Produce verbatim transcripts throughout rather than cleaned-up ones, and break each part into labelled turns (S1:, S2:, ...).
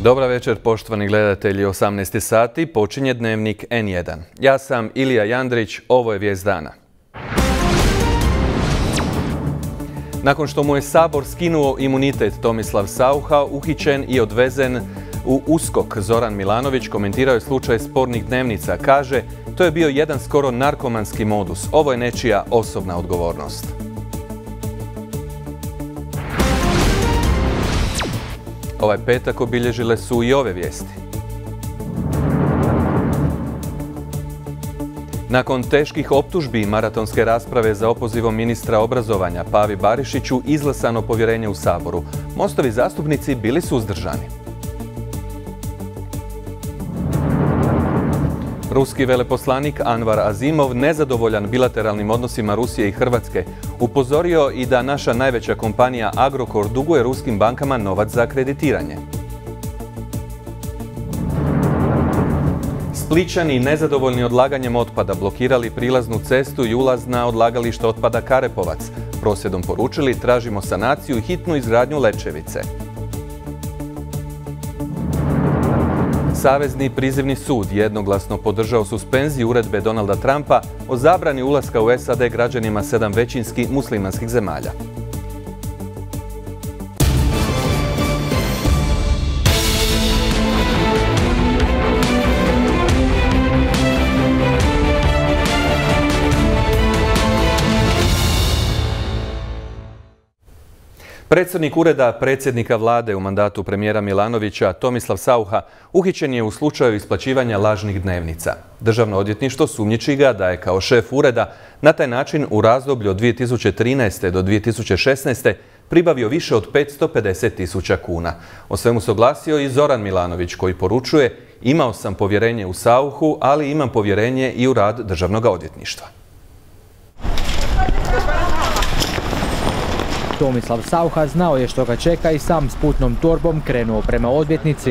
S1: Dobar večer, poštovani gledatelji, osamnaest sati, počinje Dnevnik en jedan. Ja sam Ilija Jandrić, ovo je vijest dana. Nakon što mu je Sabor skinuo imunitet, Tomislav Saucha uhićen i odvezen u USKOK. Zoran Milanović komentirao je slučaj spornih dnevnica. Kaže, to je bio jedan skoro narkomanski modus. Ovo je nečija osobna odgovornost. Ovaj petak obilježile su i ove vijesti. Nakon teških optužbi i maratonske rasprave za opozivom ministra obrazovanja Pavi Barišiću izglasano povjerenje u Saboru. Mostovi zastupnici bili suzdržani. Ruski veleposlanik Anvar Azimov, nezadovoljan bilateralnim odnosima Rusije i Hrvatske, upozorio i da naša najveća kompanija Agrokor duguje ruskim bankama novac za kreditiranje. Splićani, nezadovoljni odlaganjem otpada, blokirali prilaznu cestu i ulaz na odlagalište otpada Karepovac. Prosvjedom poručili, tražimo sanaciju i hitnu izgradnju Lečevice. Savezni prizivni sud jednoglasno podržao suspenziju uredbe Donalda Trumpa o zabrani ulaska u S A D građanima sedam većinski muslimanskih zemalja. Predsjednik Ureda predsjednika vlade u mandatu premijera Milanovića, Tomislav Saucha, uhićen je u slučaju isplaćivanja lažnih dnevnica. Državno odvjetništvo sumnjiči ga da je kao šef ureda na taj način u razdoblju od dvije tisuće trinaeste. do dvije tisuće šesnaeste. pribavio više od petsto pedeset tisuća kuna. O svemu se oglasio i Zoran Milanović, koji poručuje: imao sam povjerenje u Sauchu, ali imam povjerenje i u rad Državnog odvjetništva.
S2: Tomislav Saucha znao je što ga čeka i sam s putnom torbom krenuo prema odvjetnici.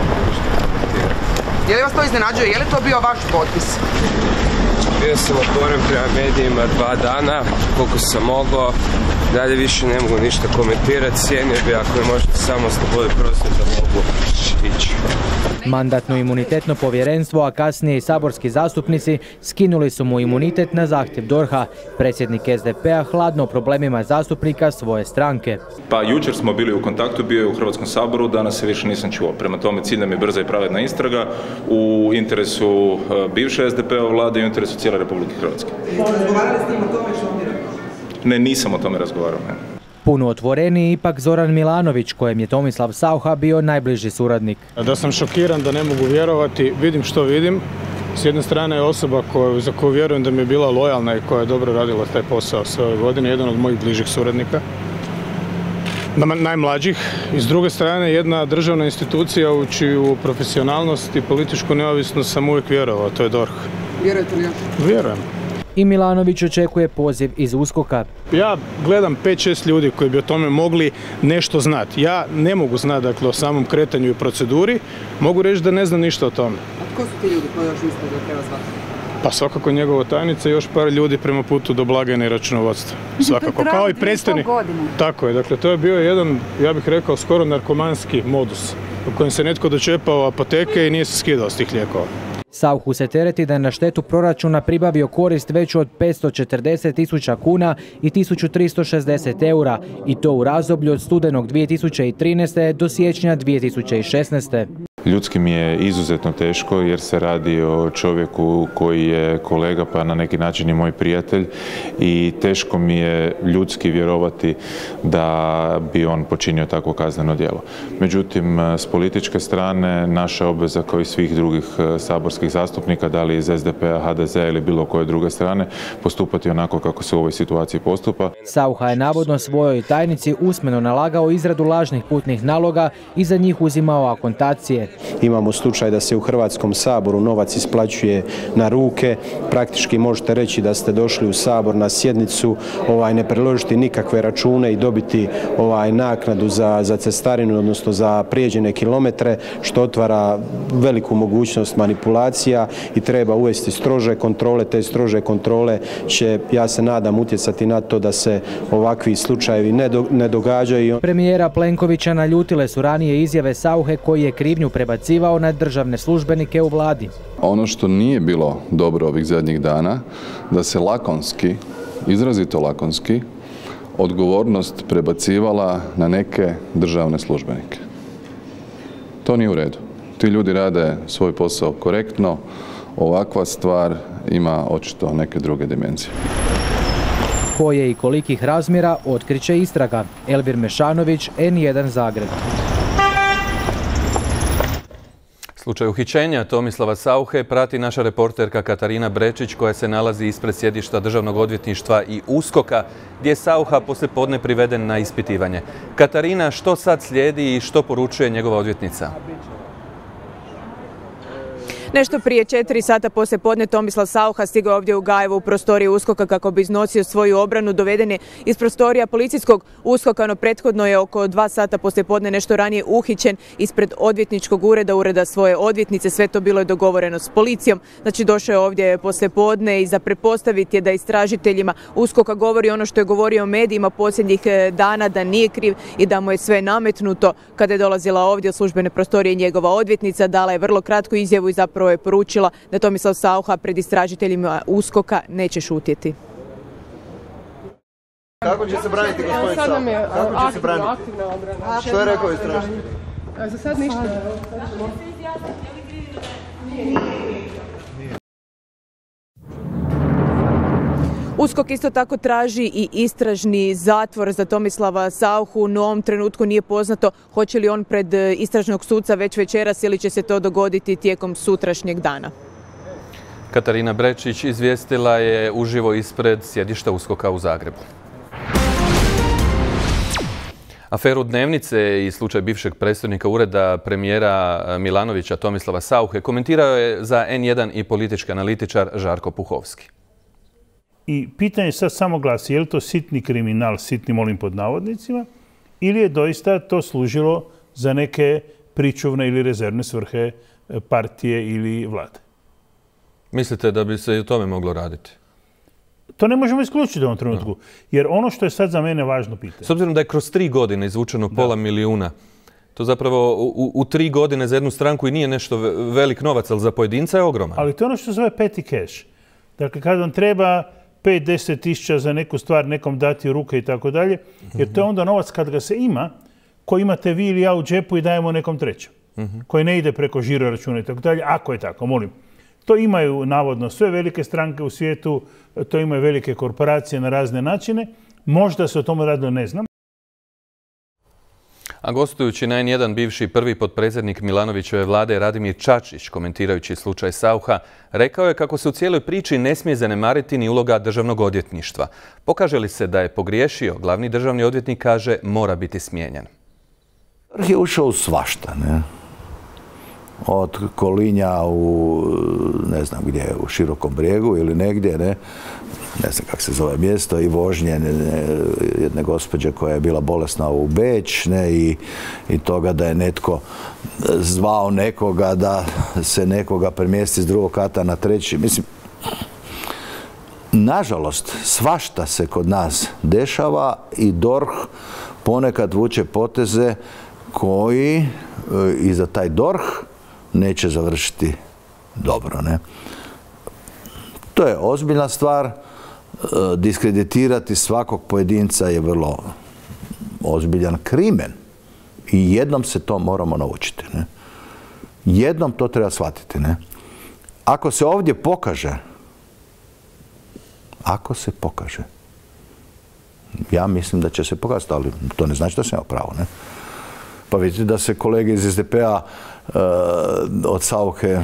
S3: Je li vas to iznenađuje? Je li to bio vaš potpis?
S4: Bio sam otvoren prema medijima dva dana, koliko sam mogao. Dalje više ne mogu ništa komentirati. Cijenio bi ako je možda samo slobode prosvjeda da mogu ići.
S2: Mandatno-imunitetno povjerenstvo, a kasnije i saborski zastupnici skinuli su mu imunitet na zahtjev DORH-a. Predsjednik S D P-a hladno o problemima zastupnika svoje stranke.
S5: Pa jučer smo bili u kontaktu, bio je u Hrvatskom saboru, danas se više nisam čuo. Prema tome cilj nam je brza i pravedna istraga u interesu bivše S D P-ove vlade i u interesu cijele Republike Hrvatske.
S3: Razgovarali s njim o tome što on?
S5: Ne, nisam o tome razgovarao. Ne.
S2: Puno otvoreniji ipak Zoran Milanović, kojem je Tomislav Saucha bio najbliži suradnik.
S6: Da sam šokiran, da ne mogu vjerovati, vidim što vidim. S jedne strane je osoba koju, za koju vjerujem da mi je bila lojalna i koja je dobro radila taj posao sve ove godine, jedan od mojih bližih suradnika, najmlađih. I s druge strane jedna državna institucija u čiju profesionalnost i političku neovisnost sam uvijek vjerovao, to je DORH.
S3: Vjerujete li još?
S6: Vjerujem.
S2: I Milanović očekuje poziv iz USKOK-a.
S6: Ja gledam pet šest ljudi koji bi o tome mogli nešto znati. Ja ne mogu znati, dakle, o samom kretanju i proceduri, mogu reći da ne znam ništa o tome.
S3: A tko su ti ljudi koji još misle da treba zvati?
S6: Pa svakako njegova tajnica i još par ljudi prema putu do blagajne i računovodstva. Svakako, kao i predstojnik. Tako je, dakle, to je bio jedan, ja bih rekao, skoro narkomanski modus u kojem se netko dočepao apoteke i nije se skidao s tih lijekova.
S2: Sauchu se tereti da je na štetu proračuna pribavio korist veću od petsto četrdeset tisuća kuna i tisuću tristo šezdeset eura, i to u razdoblju od studenog dvije tisuće trinaeste. do siječnja dvije tisuće šesnaeste.
S7: Ljudski mi je izuzetno teško jer se radi o čovjeku koji je kolega, pa na neki način i moj prijatelj, i teško mi je ljudski vjerovati da bi on počinio takvo kazneno djelo. Međutim, s političke strane naša obveza, kao i svih drugih saborskih zastupnika, da li iz S D P-a, H D Z-a ili bilo koje druge strane, postupati onako kako se u ovoj situaciji postupa.
S2: Saucha je navodno svojoj tajnici usmeno nalagao izradu lažnih putnih naloga i za njih uzimao akontacije.
S8: imamo slučaj da se u Hrvatskom saboru novac isplaćuje na ruke, praktički možete reći da ste došli u Sabor na sjednicu, ovaj, ne priložiti nikakve račune i dobiti ovaj, naknadu za, za cestarinu, odnosno za prijeđene kilometre, što otvara veliku mogućnost manipulacija i treba uvesti strože kontrole. Te strože kontrole će, ja se nadam, utjecati na to da se ovakvi slučajevi ne, do, ne događaju.
S2: Premijera Plenkovića naljutile su ranije izjave Sauche koji je krivnju prebacivao na državne službenike u vladi.
S9: Ono što nije bilo dobro ovih zadnjih dana, da se lakonski, izrazito lakonski, odgovornost prebacivala na neke državne službenike. To nije u redu. Ti ljudi rade svoj posao korektno, ovakva stvar ima očito neke druge dimenzije.
S2: Koje i kolikih razmjera otkriće istraga. Elvir Mešanović, N jedan Zagreb.
S1: Slučaj uhićenja Tomislava Sauche prati naša reporterka Katarina Brečić koja se nalazi ispred sjedišta Državnog odvjetništva i USKOK-a gdje je Saucha poslijepodne priveden na ispitivanje. Katarina, što sad slijedi i što poručuje njegova odvjetnica?
S10: Nešto prije četiri sata poslije podne Tomislav Saucha stigao ovdje u Gajevo u prostorije USKOK-a kako bi iznosio svoju obranu. Doveden je iz prostorija policijskog USKOK-a, no prethodno je oko dva sata poslije podne nešto ranije uhićen ispred odvjetničkog ureda, ureda svoje odvjetnice. Sve to bilo je dogovoreno s policijom. Znači došao je ovdje poslije podne i za pretpostaviti je da istražiteljima USKOK-a govori ono što je govorio o medijima posljednjih dana, da nije kriv i da mu je sve nametnuto. Kada je dolazila ovdje u službene prostorije njegova odvjetnica, dala je vrlo kratku izjavu i zapravo je poručila da Tomislav Saucha pred istražiteljima USKOK-a neće šutjeti.
S11: Kako će se braniti gospodin Saucha? Kako će se braniti? Što je rekao istražitelj?
S10: Za sad ništa. USKOK isto tako traži i istražni zatvor za Tomislava Sauchu, no u ovom trenutku nije poznato hoće li on pred istražnog suca već večeras ili će se to dogoditi tijekom sutrašnjeg dana.
S1: Katarina Brečić izvijestila je uživo ispred sjedišta USKOK-a u Zagrebu. Aferu Dnevnice i slučaj bivšeg predstojnika ureda premijera Milanovića Tomislava Sauche komentirao je za N jedan i politički analitičar Žarko Puhovski.
S12: I pitanje sad samo glasi, je li to sitni kriminal, sitni molim pod navodnicima, ili je doista to služilo za neke pričuvne ili rezervne svrhe partije ili vlade?
S1: Mislite da bi se i o tome moglo raditi?
S12: To ne možemo isključiti u ovom trenutku, jer ono što je sad za mene važno pitanje.
S1: S obzirom da je kroz tri godine izvučeno pola milijuna, to zapravo u, u tri godine za jednu stranku i nije nešto velik novac, ali za pojedinca je ogroman.
S12: Ali to je ono što se zove petty cash. Dakle, kad vam treba pet do deset tisuća za neku stvar nekom dati u ruke i tako dalje, jer to je onda novac kad ga se ima, koji imate vi ili ja u džepu i dajemo nekom trećem, koji ne ide preko žiro računa i tako dalje, ako je tako, molim. To imaju navodno sve velike stranke u svijetu, to imaju velike korporacije na razne načine, možda se o tome radilo, ne znam.
S1: A gostujući na N jedan bivši prvi potpredsjednik Milanovićeve vlade Radimir Čačić, komentirajući slučaj Saucha, rekao je kako se u cijeloj priči ne smije zanemariti ni uloga državnog odvjetništva. Pokaže li se da je pogriješio, glavni državni odvjetnik kaže mora biti smijenjen.
S13: Vrh je ušao u svašta, ne? Od kolinja u, ne znam gdje, u Širokom Brijegu ili negdje, ne? Ne znam kako se zove mjesto, i vožnje ne, jedne gospođe koja je bila bolesna u Beč, ne, i, i toga da je netko zvao nekoga da se nekoga premjesti s drugog kata na treći. Mislim, nažalost, svašta se kod nas dešava i D O R H ponekad vuče poteze koji i za taj D O R H neće završiti dobro, ne. To je ozbiljna stvar. Diskreditirati svakog pojedinca je vrlo ozbiljan krimen. I jednom se to moramo naučiti, ne. Jednom to treba shvatiti, ne. Ako se ovdje pokaže, ako se pokaže, ja mislim da će se pokazati, ali to ne znači da sam imao pravo, ne. Pa vidite da se kolege iz S D P-a uh, od Sauche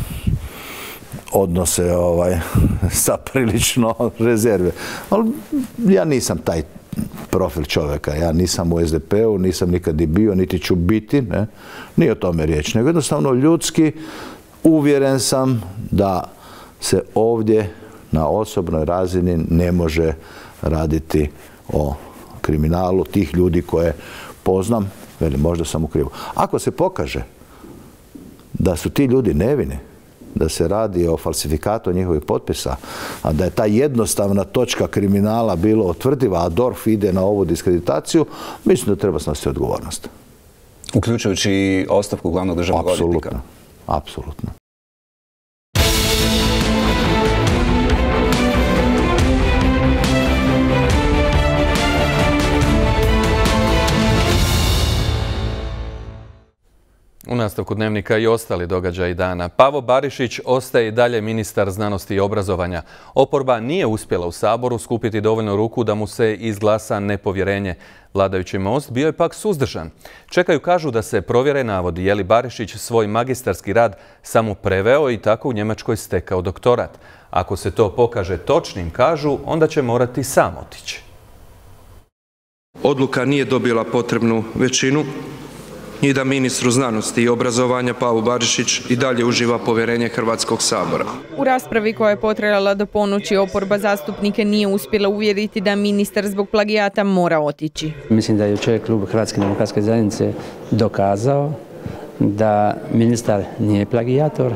S13: odnose ovaj, sa prilično rezerve. Ali ja nisam taj profil čovjeka. Ja nisam u S D P-u, nisam nikad ni bio, niti ću biti, ne? Nije o tome riječ, nego jednostavno ljudski uvjeren sam da se ovdje na osobnoj razini ne može raditi o kriminalu tih ljudi koje poznam, veli, možda sam u krivu. Ako se pokaže da su ti ljudi nevini, da se radi o falsifikatu njihovih potpisa, a da je ta jednostavna točka kriminala bilo otvrdiva, a D O R F ide na ovu diskreditaciju, mislim da treba snositi odgovornost.
S14: Uključujući ostavku glavnog državnog odvjetnika?
S13: Apsolutno, apsolutno.
S1: U nastavku dnevnika i ostali događaji dana. Pavo Barišić ostaje i dalje ministar znanosti i obrazovanja. Oporba nije uspjela u Saboru skupiti dovoljno ruku da mu se izglasa nepovjerenje. Vladajući Most bio je pak suzdržan. Čekaju, kažu, da se provjere navodi je li Barišić svoj magistarski rad samo preveo i tako u Njemačkoj stekao doktorat. Ako se to pokaže točnim, kažu, onda će morati sam otići.
S15: Odluka nije dobila potrebnu većinu i da ministru znanosti i obrazovanja Pavo Barišić i dalje uživa povjerenje Hrvatskog sabora.
S16: U raspravi koja je potrajala do ponoći, oporba zastupnike nije uspjela uvjeriti da ministar zbog plagijata mora otići.
S17: Mislim da je jučer klub Hrvatske demokratske zajednice dokazao da ministar nije plagijator,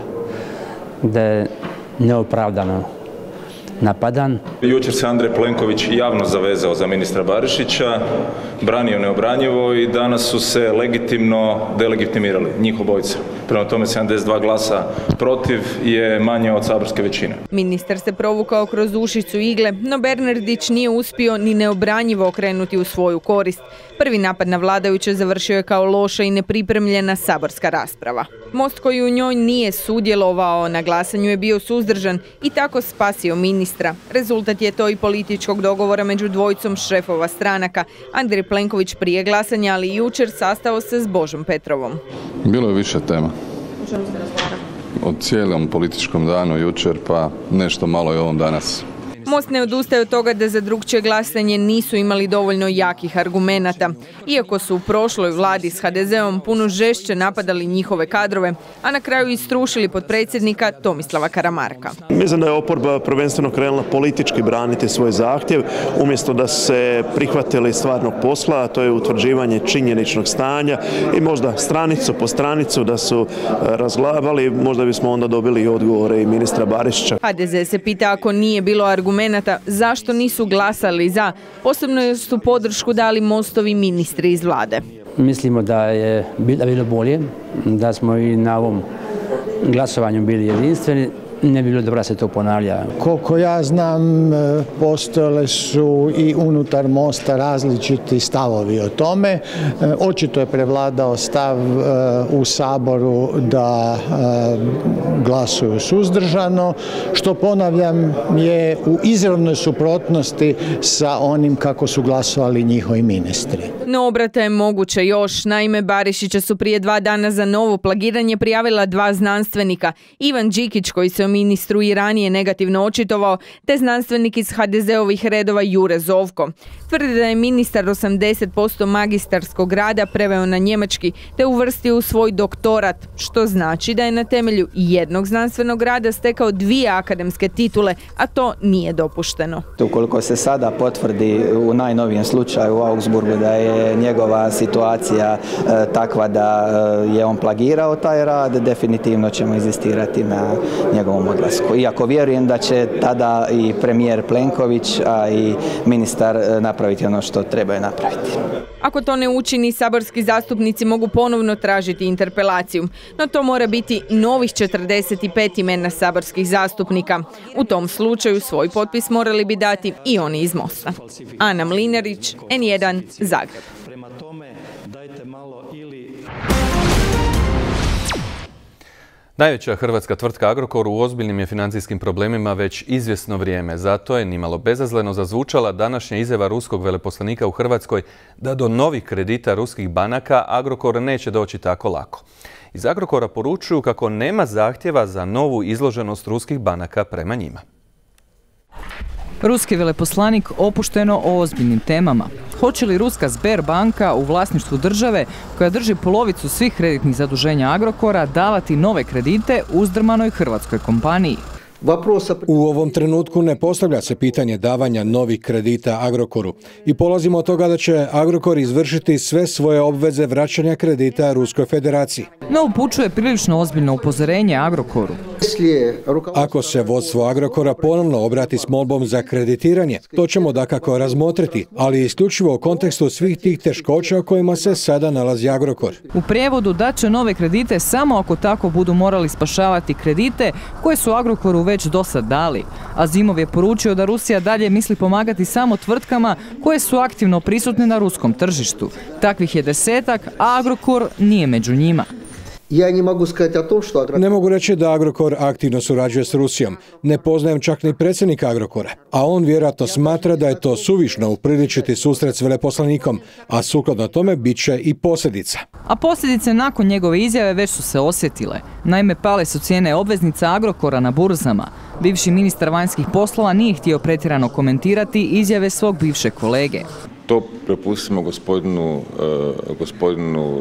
S17: da je neopravdano napadan.
S5: Jučer se Andrej Plenković javno zavezao za ministra Barišića, branio neobranjivo i danas su se legitimno delegitimirali, njih obojica. Prema tome sedamdeset dva glasa protiv je manje od saborske većine.
S16: Ministar se provukao kroz ušicu igle, no Bernardić nije uspio ni neobranjivo okrenuti u svoju korist. Prvi napad na vladajuće završio je kao loša i nepripremljena saborska rasprava. Most koji u njoj nije sudjelovao na glasanju je bio suzdržan i tako spasio ministra. Rezultat je to i političkog dogovora među dvojicom šefova stranaka. Andrej Plenković prije glasanja, ali i jučer sastao se s Božom Petrovom.
S9: Bilo je više tema.
S16: O čemu ste razgovarali?
S9: O cijelom političkom danu jučer, pa nešto malo i ovom danas.
S16: Most ne odustaje od toga da za drukčije glasanje nisu imali dovoljno jakih argumenata. Iako su u prošloj vladi s H D Z-om puno žešće napadali njihove kadrove, a na kraju i strušili potpredsjednika Tomislava Karamarka.
S18: Mislim da je oporba prvenstveno krenula politički braniti svoj zahtjev, umjesto da se prihvatili stvarnog posla, a to je utvrđivanje činjeničnog stanja i možda stranicu po stranicu da su razglabali, možda bismo onda dobili i odgovore i ministra Barišića.
S16: H D Z se pita, ako nije bilo argumenata, zašto nisu glasali za, posebno jer su podršku dali Mostovi ministri iz vlade.
S17: Mislimo da je bilo bolje, da smo i na ovom glasovanju bili jedinstveni. Ne bi bilo dobro da se to ponavlja.
S19: Koliko ja znam, postojale su i unutar Mosta različiti stavovi o tome. Očito je prevladao stav u Saboru da glasuju suzdržano, što, ponavljam, je u izravnoj suprotnosti sa onim kako su glasovali njihovi ministri.
S16: No obrata je moguće još. Naime, Barišića su prije dva dana za novo plagiranje prijavila dva znanstvenika. Ivan Đikić, koji se o ministru i ranije negativno očitovao, te znanstvenik iz H D Z-ovih redova Jure Zovko. Tvrdi da je ministar osamdeset posto magistarskog rada preveo na njemački te uvrstio u svoj doktorat, što znači da je na temelju jednog znanstvenog rada stekao dvije akademske titule, a to nije dopušteno.
S20: Ukoliko se sada potvrdi u najnovijem slučaju u Augsburgu da je njegova situacija e, takva da e, je on plagirao taj rad, definitivno ćemo inzistirati na njegovom odlasku. Iako vjerujem da će tada i premijer Plenković, a i ministar e, napraviti ono što trebaju napraviti.
S16: Ako to ne učini, saborski zastupnici mogu ponovno tražiti interpelaciju, no to mora biti novih četrdeset pet imena saborskih zastupnika. U tom slučaju svoj potpis morali bi dati i oni iz Mosta. Ana Mlinarić, N jedan, Zagreb.
S1: Najveća hrvatska tvrtka Agrokor u ozbiljnim je financijskim problemima već izvjesno vrijeme. Zato je nimalo bezazleno zazvučala današnja izjava ruskog veleposlanika u Hrvatskoj da do novih kredita ruskih banaka Agrokor neće doći tako lako. Iz Agrokora poručuju kako nema zahtjeva za novu izloženost ruskih banaka prema njima.
S21: Ruski veleposlanik opušteno o ozbiljnim temama. Hoće li ruska Sberbanka u vlasništvu države, koja drži polovicu svih kreditnih zaduženja Agrokora, davati nove kredite uzdrmanoj hrvatskoj kompaniji?
S22: U ovom trenutku ne postavlja se pitanje davanja novih kredita Agrokoru i polazimo od toga da će Agrokor izvršiti sve svoje obveze vraćanja kredita Ruskoj federaciji.
S21: No upućuje prilično ozbiljno upozorenje Agrokoru.
S22: Ako se vodstvo Agrokora ponovno obrati s molbom za kreditiranje, to ćemo dakako razmotriti, ali isključivo u kontekstu svih tih teškoća u kojima se sada nalazi Agrokor.
S21: U prijevodu daće nove kredite samo ako tako budu morali spašavati kredite koje su Agrokoru već do sad dali. Azimov je poručio da Rusija dalje misli pomagati samo tvrtkama koje su aktivno prisutne na ruskom tržištu. Takvih je desetak, a Agrokor nije među njima.
S22: Ne mogu reći da Agrokor aktivno surađuje s Rusijom. Ne poznajem čak ni predsjednika Agrokora, a on vjerojatno smatra da je to suvišno upriličiti susret s veleposlanikom, a sukladno tome bit će i posljedica.
S21: A posljedice nakon njegove izjave već su se osjetile. Naime, pale su cijene obveznica Agrokora na burzama. Bivši ministar vanjskih poslova nije htio pretjerano komentirati izjave svog bivšeg kolege.
S7: To prepustimo gospodinu, uh, gospodinu uh,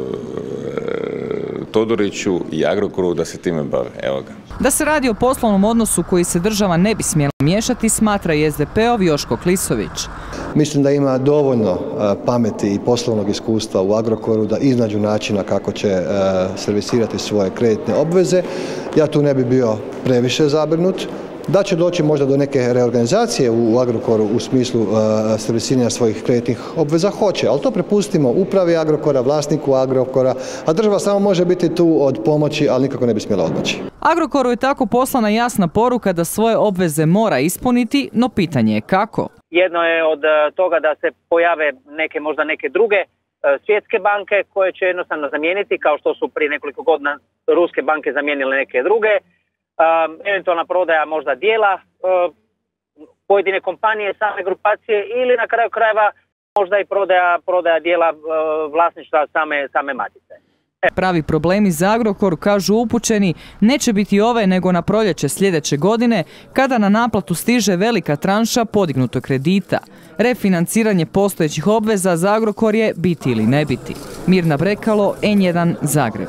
S7: Todoriću i Agrokoru da se time bave. Evo ga.
S21: Da se radi o poslovnom odnosu koji se država ne bi smjela miješati, smatra i es de pe-ov Joško Klisović.
S23: Mislim da ima dovoljno pameti i poslovnog iskustva u Agrokoru da iznađu načina kako će servisirati svoje kreditne obveze. Ja tu ne bi bio previše zabrinut. Da će doći možda do neke reorganizacije u Agrokoru u smislu uh, servisiranja svojih kreditnih obveza, hoće, ali to prepustimo upravi Agrokora, vlasniku Agrokora, a država samo može biti tu od pomoći, ali nikako ne bi smjela odmoći.
S21: Agrokoru je tako poslana jasna poruka da svoje obveze mora ispuniti, no pitanje je kako.
S24: Jedno je od toga da se pojave neke, možda neke druge svjetske banke koje će jednostavno zamijeniti, kao što su prije nekoliko godina ruske banke zamijenile neke druge. Um, eventualna prodaja možda dijela um, pojedine kompanije, same grupacije ili na kraju krajeva možda i prodaja, prodaja dijela uh, vlasništva same, same matice.
S21: Pravi problemi za Agrokor, kažu upućeni, neće biti ove nego na proljeće sljedeće godine kada na naplatu stiže velika tranša podignuto kredita. Refinanciranje postojećih obveza za Agrokor je biti ili ne biti. Mirna Brekalo, en jedan, Zagreb.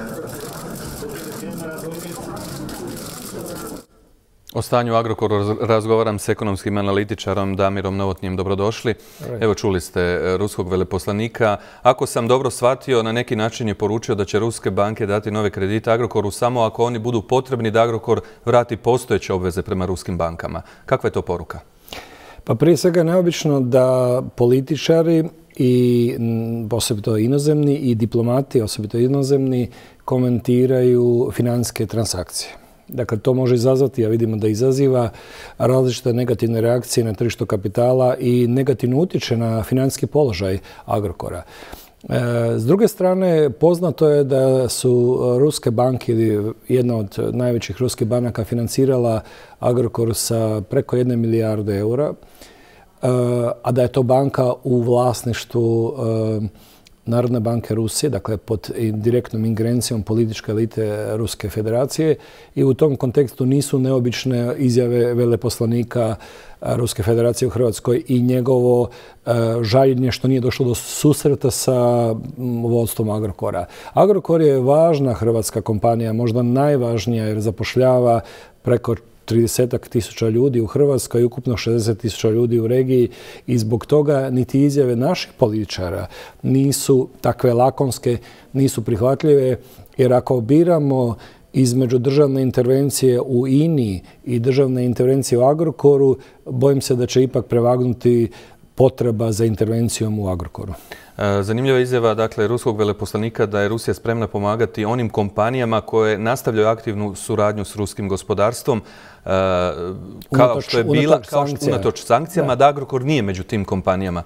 S1: O stanju Agrokoru razgovaram s ekonomskim analitičarom Damirom Novotnijem. Dobrodošli. Evo, čuli ste ruskog veleposlanika. Ako sam dobro shvatio, na neki način je poručio da će ruske banke dati nove kredite Agrokoru samo ako oni budu potrebni da Agrokor vrati postojeće obveze prema ruskim bankama. Kakva je to poruka?
S25: Pa prije svega je neobično da političari i osobito inozemni i diplomati, osobito inozemni, komentiraju financijske transakcije. Dakle, to može izazvati, a vidimo da izaziva različite negativne reakcije na tržištu kapitala i negativno utječe na financijski položaj Agrokora. E, s druge strane, poznato je da su ruske banke ili jedna od najvećih ruskih banaka financirala Agrokor sa preko jedne milijarde eura, e, a da je to banka u vlasništvu e, Narodne banke Rusije, dakle pod direktnom ingerencijom političke elite Ruske federacije, i u tom kontekstu nisu neobične izjave veleposlanika Ruske federacije u Hrvatskoj i njegovo e, žaljenje što nije došlo do susreta sa vodstvom Agrokora. Agrokor je važna hrvatska kompanija, možda najvažnija jer zapošljava preko trideset tisuća ljudi u Hrvatskoj i ukupno šezdeset tisuća ljudi u regiji i zbog toga niti izjave naših političara nisu takve lakonske, nisu prihvatljive, jer ako biramo između državne intervencije u I N I i državne intervencije u Agrokoru, bojim se da će ipak prevagnuti potreba za intervencijom u Agrokoru.
S1: Zanimljiva izjava, dakle, ruskog veleposlanika da je Rusija spremna pomagati onim kompanijama koje nastavljaju aktivnu suradnju s ruskim gospodarstvom, kao što je bila, kao što unatoč sankcijama, da Agrokor nije među tim kompanijama.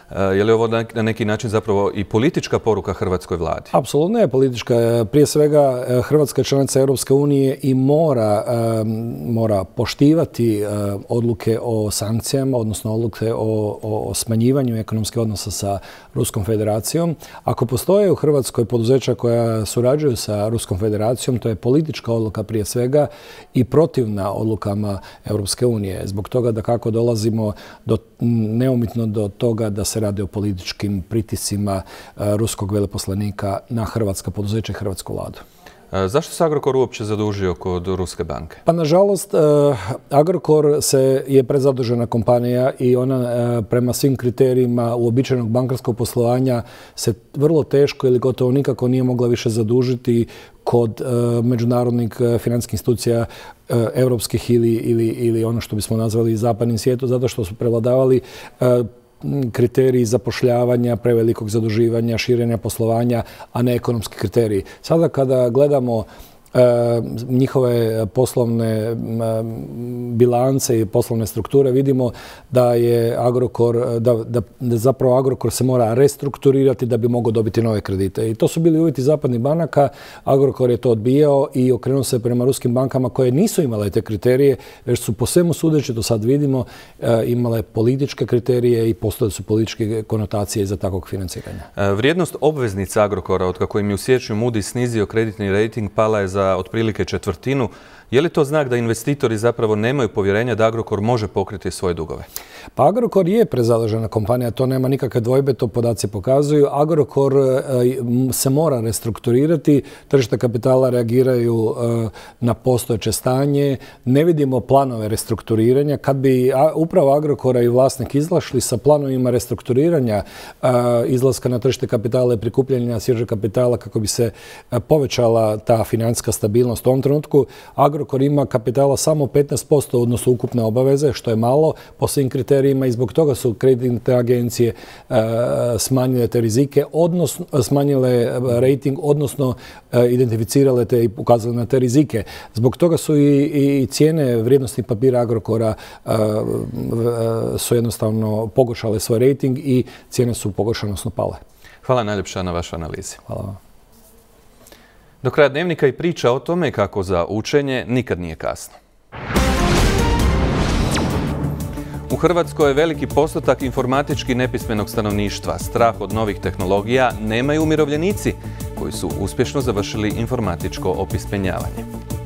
S1: Je li ovo na neki način zapravo i politička poruka hrvatskoj vladi?
S25: Apsolutno je politička. Prije svega Hrvatska je članica Europske unije i mora, mora poštivati odluke o sankcijama, odnosno odluke o, o smanjivanju ekonomskih odnosa sa Ruskom federacijom. Ako postoje u Hrvatskoj poduzeća koja surađuju sa Ruskom federacijom, to je politička odluka prije svega i protivna odlukama Europske unije. Zbog toga da kako dolazimo do, neumitno do toga da se radi o političkim pritiscima ruskog veleposlanika na hrvatska poduzeća i hrvatsku vladu.
S1: Zašto se Agrokor uopće zadužio kod Ruske banke?
S25: Pa nažalost, Agrokor se je prezadužena kompanija i ona prema svim kriterijima uobičajenog bankarskog poslovanja se vrlo teško ili gotovo nikako nije mogla više zadužiti kod međunarodnih financijskih institucija europskih ili, ili, ili ono što bismo nazvali zapadnim svijetu, zato što su prevladavali kriteriji zapošljavanja, prevelikog zaduživanja, širenja poslovanja, a ne ekonomski kriteriji. Sada kada gledamo njihove poslovne bilance i poslovne strukture, vidimo da je Agrokor, da, da, da zapravo Agrokor se mora restrukturirati da bi mogao dobiti nove kredite. I to su bili uvjeti zapadnih banaka. Agrokor je to odbijao i okrenuo se prema ruskim bankama koje nisu imale te kriterije, već su po svemu sudeći, to sad vidimo, imale političke kriterije i postoje su političke konotacije za takvog financiranja.
S1: Vrijednost obveznica Agrokora, od kako im je u siječnju Moody's snizio kreditni rating, pala je za otprilike četvrtinu. Je li to znak da investitori zapravo nemaju povjerenja da Agrokor može pokriti svoje dugove?
S25: Pa Agrokor je prezadužena kompanija, to nema nikakve dvojbe, to podaci pokazuju. Agrokor se mora restrukturirati, tržišta kapitala reagiraju na postojeće stanje, ne vidimo planove restrukturiranja. Kad bi upravo Agrokora i vlasnik izašli sa planovima restrukturiranja izlaska na tržište kapitala i prikupljanja svježeg kapitala kako bi se povećala ta financijska stabilnost u ovom trenutku, Agrokor ima kapitala samo petnaest posto odnosno ukupne obaveze, što je malo po svim kriterijima i zbog toga su kreditne agencije e, smanjile te rizike, odnosno smanjile rating, odnosno e, identificirale te i ukazale na te rizike. Zbog toga su i, i cijene vrijednostnih papira Agrokora e, su jednostavno pogoršale svoj rating i cijene su pogoršane, odnosno pale.
S1: Hvala najljepša na vašoj analizi.
S25: Hvala vam.
S1: Do kraja dnevnika i priča o tome kako za učenje nikad nije kasno. U Hrvatskoj je veliki postotak informatički nepismenog stanovništva. Strah od novih tehnologija nemaju umirovljenici koji su uspješno završili informatičko opismenjavanje.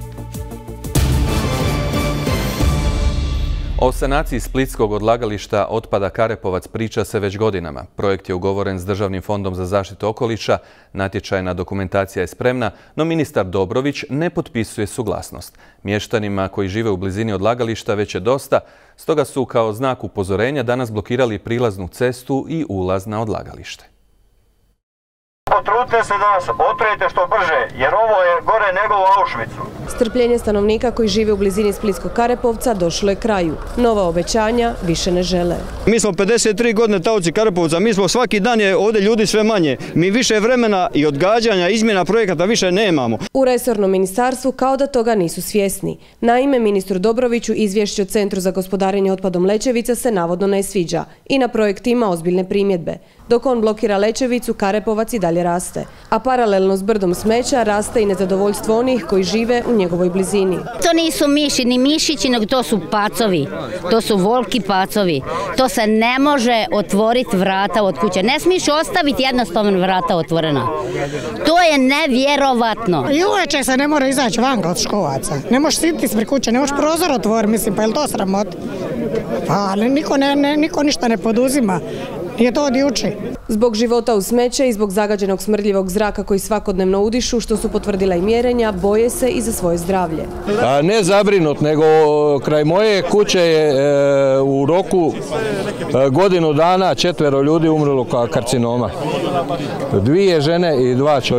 S1: O sanaciji splitskog odlagališta otpada Karepovac priča se već godinama. Projekt je ugovoren s Državnim fondom za zaštitu okoliša, natječajna dokumentacija je spremna, no ministar Dobrović ne potpisuje suglasnost. Mještanima koji žive u blizini odlagališta već je dosta, stoga su kao znak upozorenja danas blokirali prilaznu cestu i ulaz na odlagalište.
S2: Potrudite se da nas otrujete što brže, jer ovo je gore nego u Auschwitzu.
S3: Strpljenje stanovnika koji žive u blizini splitskog Karepovca došlo je kraju. Nova obećanja više ne žele.
S4: Mi smo pedeset tri godine taoci Karepovca, mi smo svaki dan je ovdje ljudi sve manje. Mi više vremena i odgađanja, izmjena projekata više nemamo.
S3: U resornom ministarstvu kao da toga nisu svjesni. Naime, ministru Dobroviću izvješće o Centru za gospodarenje otpadom Lećevica se navodno ne sviđa i na projekt ima ozbiljne primjedbe. Dok on blokira Lećevicu, Karepovac i dalje raste. A paralelno s brdom smeća raste i nezadovoljstvo onih koji žive u njegovoj blizini.
S6: To nisu miši ni mišići, nego to su pacovi. To su volki pacovi. To se ne može otvoriti vrata od kuće. Ne smiješ ostaviti jednostavno vrata otvorena. To je nevjerovatno.
S8: I uveče se ne mora izaći vanka od škovaca. Ne možeš sititi ispred kuće, ne možeš prozor otvoriti, mislim, pa je li to sramot? Pa, ali niko, ne, ne, niko ništa ne poduzima. Je to od juče.
S3: Zbog života u smeće i zbog zagađenog smrdljivog zraka koji svakodnevno udišu, što su potvrdila i mjerenja, boje se i za svoje zdravlje.
S4: A ne zabrinut, nego kraj moje kuće je e, u roku e, godinu dana četvero ljudi umrlo kao karcinoma. Dvije žene i dva čovjeka.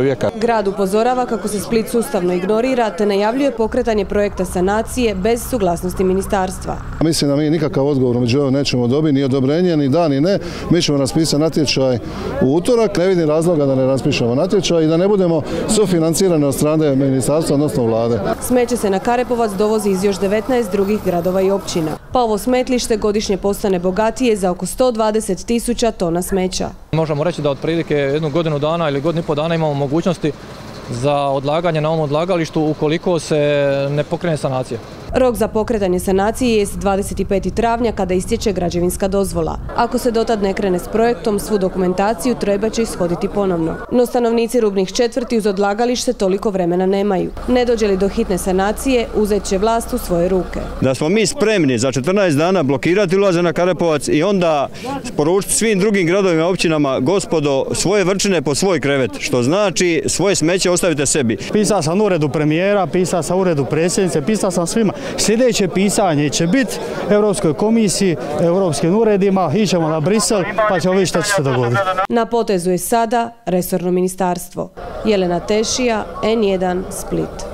S3: Grad upozorava kako se Split sustavno ignorira te najavljuje pokretanje projekta sanacije bez suglasnosti ministarstva.
S10: Mislim da mi nikakav odgovor među ovo nećemo dobiti, ni odobrenje, ni da, ni ne. Mi ćemo raspisati natječaj u utorak. Ne vidim razloga da ne raspišemo natječaj i da ne budemo sufinancirani od strane ministarstva, odnosno vlade.
S3: Smeće se na Karepovac dovozi iz još devetnaest drugih gradova i općina. Pa ovo smetlište godišnje postane bogatije za oko sto dvadeset tisuća tona smeća.
S11: Možemo reći da otprilike jednu godinu dana ili godinu i pol dana imamo mogućnosti za odlaganje na ovom odlagalištu ukoliko se ne pokrene sanacija.
S3: Rok za pokretanje sanacije je dvadeset petog travnja kada istječe građevinska dozvola. Ako se dotad ne krene s projektom, svu dokumentaciju treba će ishoditi ponovno. No stanovnici rubnih četvrti uz odlagalište toliko vremena nemaju. Ne dođe li do hitne sanacije, uzet će vlast u svoje ruke.
S4: Da smo mi spremni za četrnaest dana blokirati ulaze na Karepovac i onda poručiti svim drugim gradovima i općinama, gospodo, svoje vrčine po svoj krevet, što znači svoje smeće ostavite sebi.
S12: Pisao sam uredu premijera, pisao sam uredu predsjednice, pisao sam svima. Sljedeće pisanje će biti Europskoj komisiji, europskim uredima, ićemo na Brisel pa ćemo vidjeti što će se dogoditi.
S3: Na potezu je sada resorno ministarstvo. Jelena Tešija, N jedan, Split.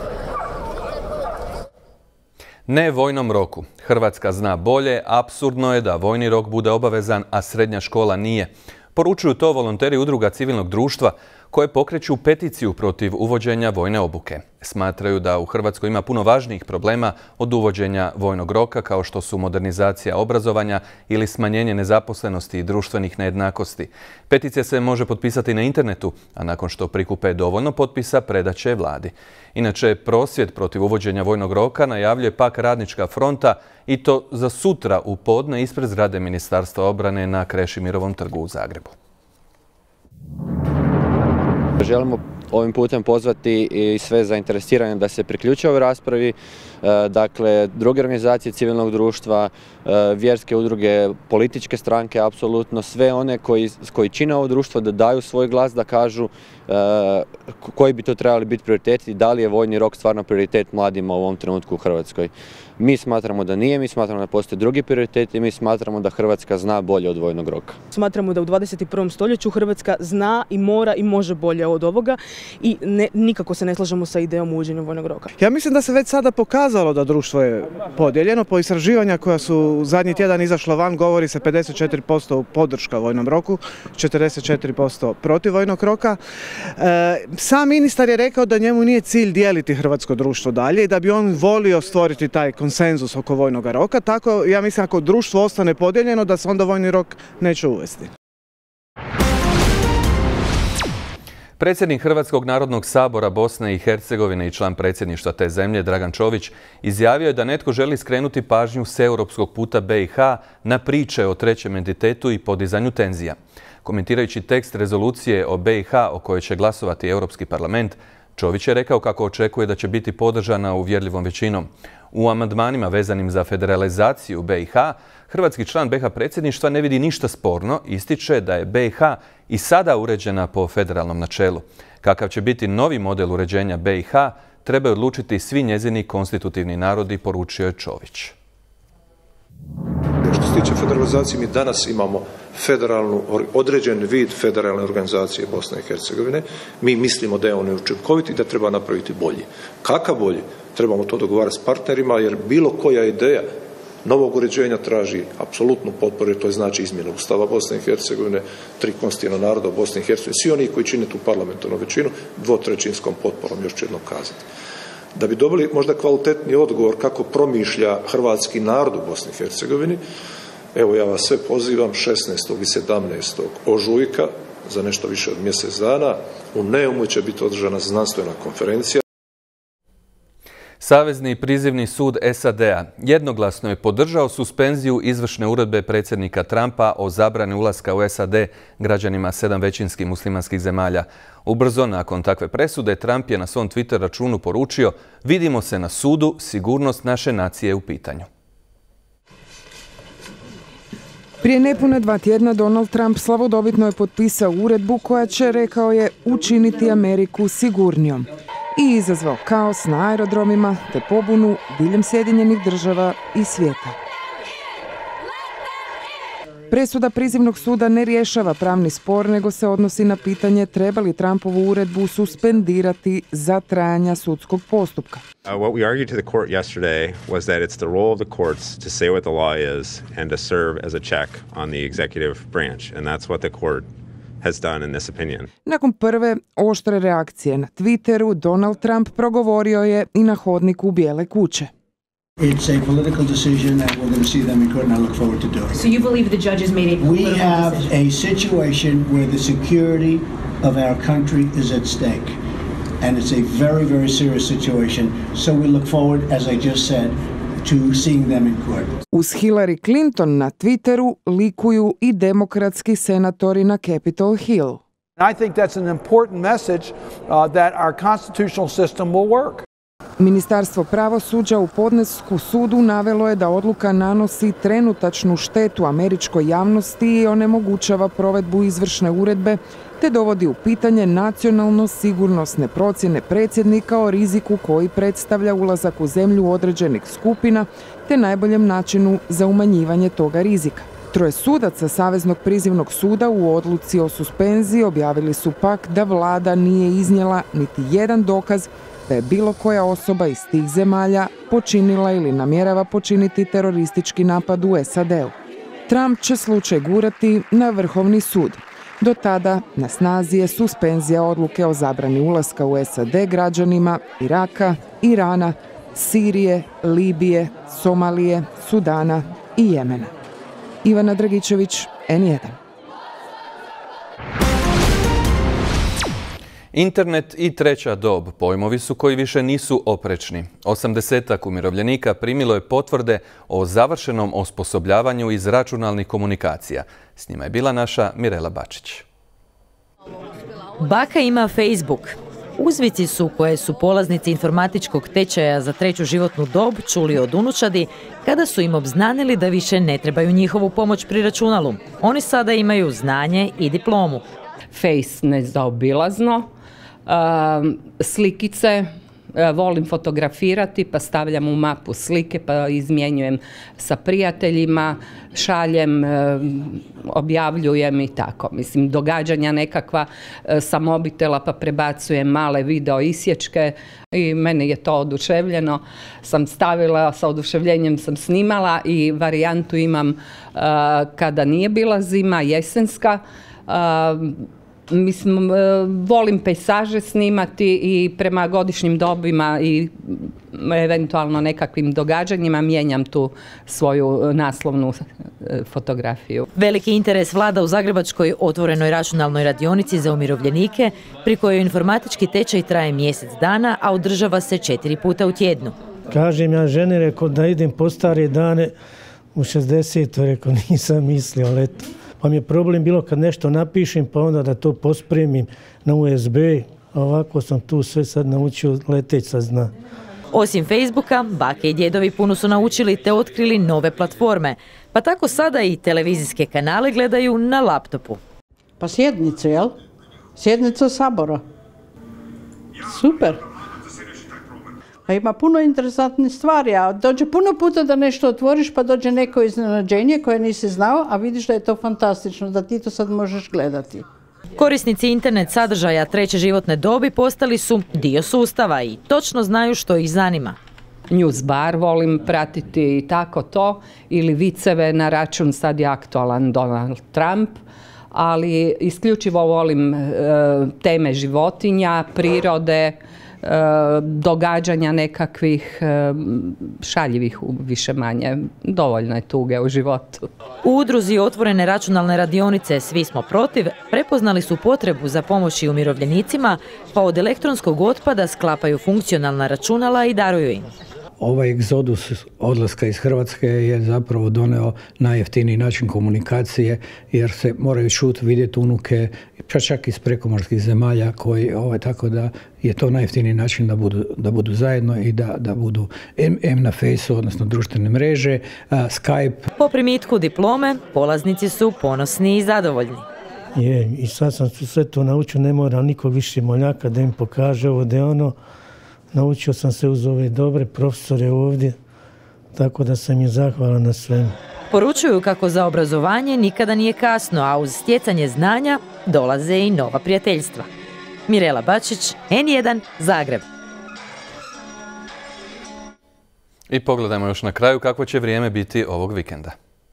S1: Ne vojnom roku. Hrvatska zna bolje, apsurdno je da vojni rok bude obavezan, a srednja škola nije. Poručuju to volonteri udruga civilnog društva koje pokreću peticiju protiv uvođenja vojne obuke. Smatraju da u Hrvatskoj ima puno važnijih problema od uvođenja vojnog roka kao što su modernizacija obrazovanja ili smanjenje nezaposlenosti i društvenih nejednakosti. Peticija se može potpisati na internetu, a nakon što prikupe dovoljno potpisa predat će vladi. Inače, prosvjed protiv uvođenja vojnog roka najavljuje pak Radnička fronta i to za sutra u podne ispred zgrade Ministarstva obrane na Krešimirovom trgu u Zagrebu.
S13: Želimo ovim putem pozvati i sve zainteresirane da se priključe ovoj raspravi, dakle druge organizacije civilnog društva, vjerske udruge, političke stranke, apsolutno sve one koji, koji čine ovo društvo da daju svoj glas, da kažu koji bi to trebali biti prioriteti i da li je vojni rok stvarno prioritet mladima u ovom trenutku u Hrvatskoj. Mi smatramo da nije, mi smatramo da postoje drugi prioriteti i mi smatramo da Hrvatska zna bolje od vojnog roka.
S14: Smatramo da u dvadeset i prvom stoljeću Hrvatska zna i mora i može bolje od ovoga i ne, nikako se ne slažemo sa idejom uvođenja vojnog roka.
S26: Ja mislim da se već sada pokazalo da društvo je podijeljeno. Po istraživanja koja su zadnji tjedan izašla van govori se pedeset četiri posto podrška vojnom roku, četrdeset četiri posto protiv vojnog roka. E, sam ministar je rekao da njemu nije cilj dijeliti hrvatsko društvo dalje i da bi on volio stvoriti taj konsenzus oko vojnog roka. Tako ja mislim ako društvo ostane podijeljeno da se onda vojni rok neće uvesti.
S1: Predsjednik Hrvatskog narodnog sabora Bosne i Hercegovine i član predsjedništva te zemlje Dragan Čović izjavio je da netko želi skrenuti pažnju s europskog puta B i H na priče o trećem entitetu i podizanju tenzija. Komentirajući tekst rezolucije o B i H o kojoj će glasovati Europski parlament, Čović je rekao kako očekuje da će biti podržana uvjerljivom većinom. U amandmanima vezanim za federalizaciju B i H, hrvatski član B i H predsjedništva ne vidi ništa sporno, ističe da je B i H i sada uređena po federalnom načelu. Kakav će biti novi model uređenja B i H, trebaju odlučiti svi njezini konstitutivni narodi, poručio je Čović.
S27: Što se tiče federalizacije, mi danas imamo federalnu, određen vid federalne organizacije Bosne i Hercegovine. Mi mislimo da je on neučinkovit i da treba napraviti bolji. Kakav bolji? Trebamo to dogovarati s partnerima, jer bilo koja ideja novog uređenja traži apsolutnu potporu, jer to je znači izmjena Ustava Bosne i Hercegovine, tri konstitutivna naroda u Bosni i Hercegovini, svi oni koji čine tu parlamentarnu većinu, dvotrećinskom potporom, još ću jednom kazati. Da bi dobili možda kvalitetni odgovor kako promišlja hrvatski narod u Bosni i Hercegovini, evo ja vas sve pozivam šesnaestog i sedamnaestog ožujka, za nešto više od mjesec dana, u Neumu će biti održana znanstvena konferencija.
S1: Savezni prizivni sud S A D-a jednoglasno je podržao suspenziju izvršne uredbe predsjednika Trumpa o zabrani ulaska u S A D građanima sedam većinskih muslimanskih zemalja. Ubrzo nakon takve presude, Trump je na svom Twitter računu poručio: "Vidimo se na sudu, sigurnost naše nacije je u pitanju."
S28: Prije nepune dva tjedna Donald Trump slavodobitno je potpisao uredbu koja će, rekao je, učiniti Ameriku sigurnijom i izazvao kaos na aerodromima te pobunu diljem Sjedinjenih država i svijeta. Presuda prizivnog suda ne rješava pravni spor, nego se odnosi na pitanje treba li Trumpovu uredbu suspendirati za trajanja sudskog postupka.
S5: Uh, what we argued to the court yesterday was that it's the role of the courts to say what the law is and to serve as a check on the executive branch, and that's what the court has done in this opinion.
S28: Nakon prve oštre reakcije na Twitteru, Donald Trump progovorio je i na hodniku Bijele kuće.
S9: It's a political decision and we're going to see them in court and I look forward to doing it.
S15: So you believe the judges made a political decision?
S9: We have a situation where the security of our country is at stake. And it's a very, very serious situation. So we look forward, as I just said, to seeing them in court.
S28: Uz Hillary Clinton na Twitteru likuju i demokratski senatori na Capitol Hill.
S16: I think that's an important message uh, that our constitutional system will work.
S28: Ministarstvo pravosuđa u podnesku sudu navelo je da odluka nanosi trenutačnu štetu američkoj javnosti i onemogućava provedbu izvršne uredbe, te dovodi u pitanje nacionalno sigurnosne procjene predsjednika o riziku koji predstavlja ulazak u zemlju određenih skupina, te najboljem načinu za umanjivanje toga rizika. Troje sudaca Saveznog prizivnog suda u odluci o suspenziji objavili su pak da vlada nije iznijela niti jedan dokaz da je bilo koja osoba iz tih zemalja počinila ili namjerava počiniti teroristički napad u S A D-u. Trump će slučaj gurati na Vrhovni sud. Do tada na snazi je suspenzija odluke o zabrani ulaska u S A D građanima Iraka, Irana, Sirije, Libije, Somalije, Sudana i Jemena. Ivana Dragičević, N jedan.
S1: Internet i treća dob pojmovi su koji više nisu oprečni. Osamdesetak umirovljenika primilo je potvrde o završenom osposobljavanju iz računalnih komunikacija. S njima je bila naša Mirela Bačić.
S17: Baka ima Facebook. Uzvici su koje su polaznici informatičkog tečaja za treću životnu dob čuli od unučadi kada su im obznanili da više ne trebaju njihovu pomoć pri računalu. Oni sada imaju znanje i diplomu.
S18: Face nezaobilazno, slikice, volim fotografirati pa stavljam u mapu slike pa izmjenjujem sa prijateljima, šaljem, objavljujem i tako. Mislim, događanja nekakva sa mobitela pa prebacujem male video isječke i meni je to oduševljeno. Sam stavila, sa oduševljenjem sam snimala i varijantu imam kada nije bila zima, jesenska. Mislim, volim pejsaže snimati i prema godišnjim dobima i eventualno nekakvim događanjima mijenjam tu svoju naslovnu fotografiju.
S17: Veliki interes vlada u Zagrebačkoj otvorenoj računalnoj radionici za umirovljenike, pri kojoj informatički tečaj traje mjesec dana, a održava se četiri puta u tjednu.
S19: Kažem ja ženi, rekao da idem po stare dane u šezdeset, rekao nisam mislio, ali eto. Pa mi je problem bilo kad nešto napišem, pa onda da to pospremim na U S B, a ovako sam tu sve sad naučio leteć sa zna.
S17: Osim Facebooka, bake i djedovi puno su naučili te otkrili nove platforme, pa tako sada i televizijske kanale gledaju na laptopu.
S20: Pa sjednicu, jel? Sjednicu Sabora. Super. A ima puno interesantnih stvari, a dođe puno puta da nešto otvoriš pa dođe neko iznenađenje koje nisi znao, a vidiš da je to fantastično, da ti to sad možeš gledati.
S17: Korisnici internet sadržaja treće životne dobi postali su dio sustava i točno znaju što ih zanima.
S18: News bar volim pratiti i tako to, ili viceve na račun sad je aktualan Donald Trump, ali isključivo volim e, teme životinja, prirode, događanja nekakvih šaljivih više manje, dovoljno je tuge u životu.
S17: U udruzi otvorene računalne radionice Svi smo protiv prepoznali su potrebu za pomoći umirovljenicima, pa od elektronskog otpada sklapaju funkcionalna računala i daruju im.
S29: Ovaj egzodus odlaska iz Hrvatske je zapravo doneo najjeftiniji način komunikacije, jer se moraju čuti, vidjeti unuke, čak iz prekomorskih zemalja, koji, ovaj, tako da je to najjeftiniji način da budu, da budu zajedno i da, da budu em, em na Fejsu, odnosno društvene mreže, a, Skype.
S17: Po primitku diplome, polaznici su ponosni i zadovoljni.
S19: Je, i sad sam sve to naučio, ne mora niko više moljaka da im pokaže ovo da je ono. Naučio sam se uz ove dobre profesore ovdje, tako da sam im zahvalan na svemu.
S17: Poručuju kako za obrazovanje nikada nije kasno, a uz stjecanje znanja dolaze i nova prijateljstva. Mirela Bačić, N jedan, Zagreb.
S1: I pogledajmo još na kraju kako će vrijeme biti ovog vikenda.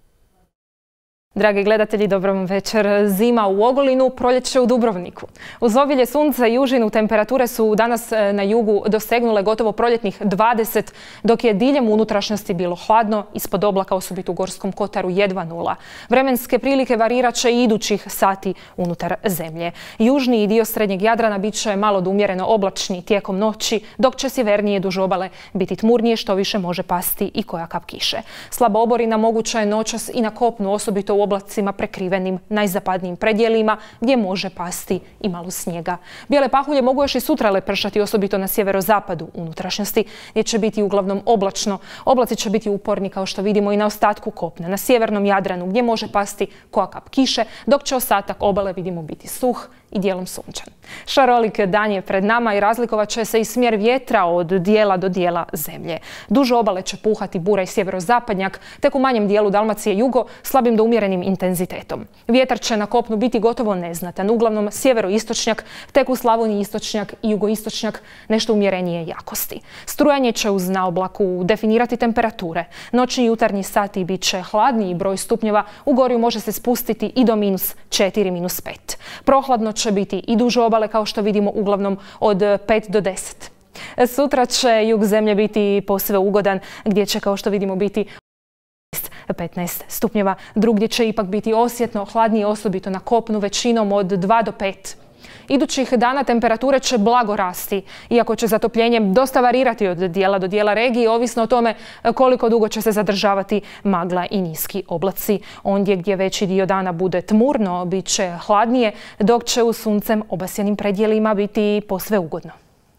S2: Dragi gledatelji, dobro vam večer. Zima u Ogulinu, proljeće u Dubrovniku. Uz obilje sunca i užinu temperature su danas na jugu dosegnule gotovo proljetnih dvadeset, dok je diljem unutrašnjosti bilo hladno, ispod oblaka, osobito u Gorskom kotaru, jedva nula. Vremenske prilike varirat će i idućih sati unutar zemlje. Južni dio srednjeg Jadrana bit će malo do umjereno oblačni tijekom noći, dok će sjevernije duž obale biti tmurnije, što više može pasti i koja kap kiše. Slaba oborina moguća je noćas i na kopnu, osobito u oblacima prekrivenim najzapadnijim predjelima gdje može pasti i malo snijega. Bijele pahulje mogu još i sutra lepršati, osobito na sjeverozapadu unutrašnjosti, gdje će biti uglavnom oblačno. Oblaci će biti uporni, kao što vidimo, i na ostatku kopna, na sjevernom Jadranu gdje može pasti koja kap kiše, dok će ostatak obale, vidimo, biti suh i dijelom sunčan. Šarolik dan je pred nama i razlikovat će se i smjer vjetra od dijela do dijela zemlje. Duž obale će puhati bura i sjeverozapadnjak, tek u manjem dijelu Dalmacije jugo slabim do umjerenim intenzitetom. Vjetar će na kopnu biti gotovo neznatan, uglavnom sjeveroistočnjak, tek u Slavoniji istočnjak i jugoistočnjak nešto umjerenije jakosti. Strujanje će uz naoblaku definirati temperature. Noćni i jutarnji sati bit će hladniji, broj stupnjeva u gorju može se spustiti i do minus četiri, minus pet. Prohladno će biti i duž obale, kao što vidimo, uglavnom od pet do deset. Sutra će jug zemlje biti posve ugodan, gdje će, kao što vidimo, biti petnaest stupnjeva. Drugdje će ipak biti osjetno hladnije, osobito na kopnu, većinom od dva do pet. Idućih dana temperature će blago rasti, iako će zatopljenje dosta varirati od dijela do dijela regije, ovisno o tome koliko dugo će se zadržavati magla i niski oblaci. Ondje gdje veći dio dana bude tmurno, bit će hladnije, dok će u suncem obasjanim predjelima biti posve ugodno.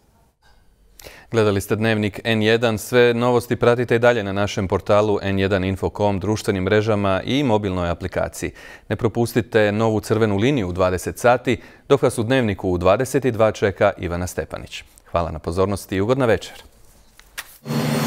S1: Gledali ste Dnevnik N jedan. Sve novosti pratite i dalje na našem portalu en jedan info dot com, društvenim mrežama i mobilnoj aplikaciji. Ne propustite novu crvenu liniju u dvadeset sati, dok vas u Dnevniku u dvadeset dva čeka Ivana Stepanić. Hvala na pozornosti i ugodna večer.